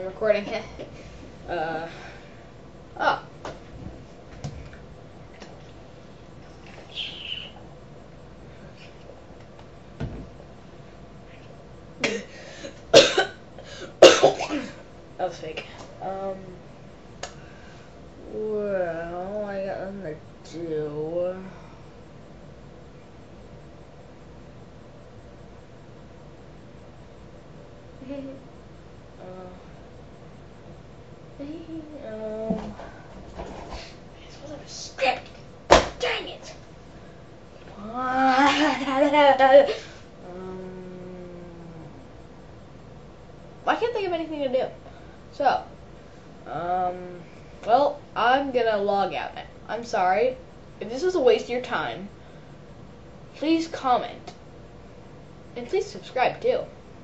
I'm recording. Oh. That was fake. Well, I got nothing to do. This wasn't a script. Dang it. I can't think of anything to do. So, well, I'm gonna log out now. I'm sorry. If this was a waste of your time, please comment. And please subscribe too.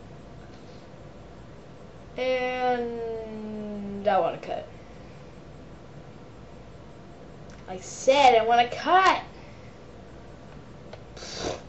And I want to cut. I said I want to cut.